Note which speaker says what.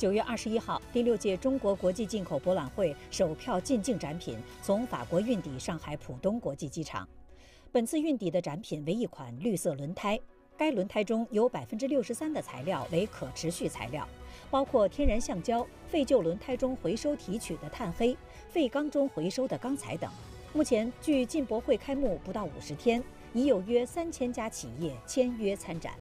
Speaker 1: 9月21号，第6届中国国际进口博览会首票进境展品从法国运抵上海浦东国际机场。本次运抵的展品为一款绿色轮胎，该轮胎中有63%的材料为可持续材料，包括天然橡胶、废旧轮胎中回收提取的碳黑、废钢中回收的钢材等。目前，距进博会开幕不到50天，已有约3000家企业签约参展。